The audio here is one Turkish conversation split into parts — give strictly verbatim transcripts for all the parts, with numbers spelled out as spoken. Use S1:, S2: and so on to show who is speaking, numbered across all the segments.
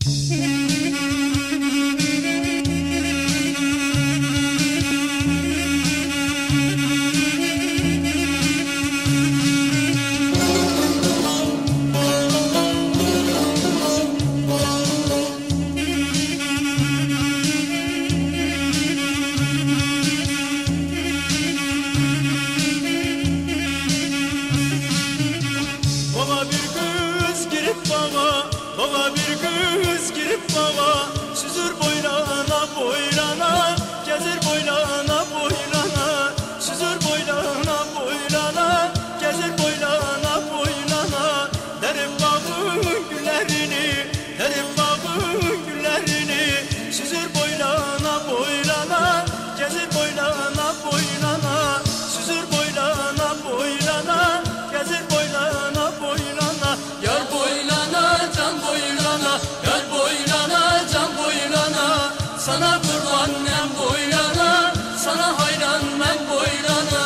S1: Baba bir kız girip baba, süzür boylana boylana, gezir boylana boylana, süzür boylana boylana, gezir boylana boylana. Derim bağın güllerini, derim bağın güllerini, süzür boylana boylana, gezir boylana boylana, süzür boylana boylana, gezir boylana boylana. Yar boylana, can boylana, yar boylana, can boylana. Sana kurban nem boylana, sana hayran men boylana.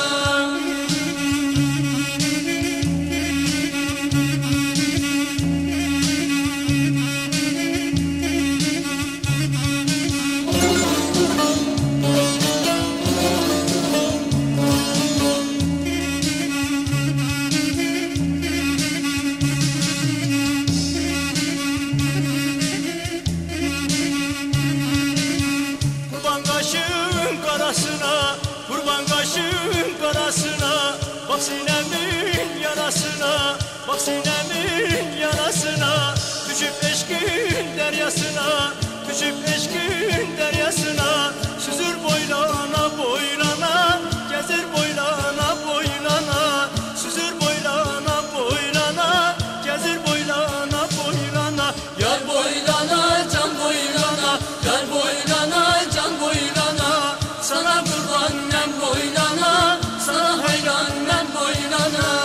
S1: Kurban kaşın karasına, bak sinemin yarasına, bak sinemin yarasına. Düşüp eşkin deryasına, düşüp eşkin deryasına. Süzür boylana boylana, gezir boylana boylana, süzür boylana boylana, gezir boylana boylana. Yar boylana, can boylana, yar boylana, can boylana. Sana kurban nem boylana, sana hayran nem boylana.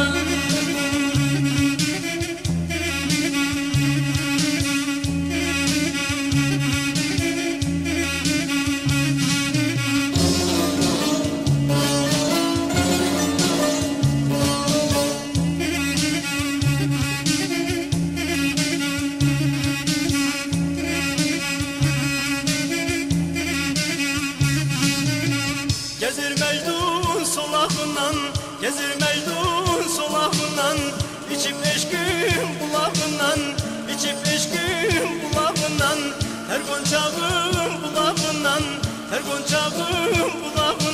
S1: Gezir Mecnun solağından, gezir Mecnun solağından, içip eşkin bulağından, içip eşkin bulağından. Her gonçağın bulağından, her gonçağın bulağından.